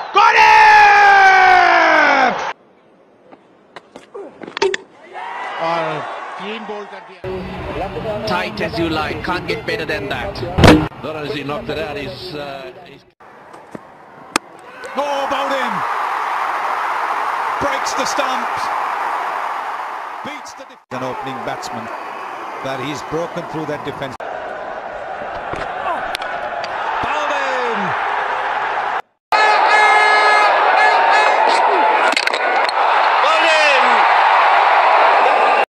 Got it! Clean ball at the end. Tight as you like, can't get better than that. Not only has he knocked it out, he's Oh, bowled in! Breaks the stumps! Beats the an opening batsman, that he's broken through that defence.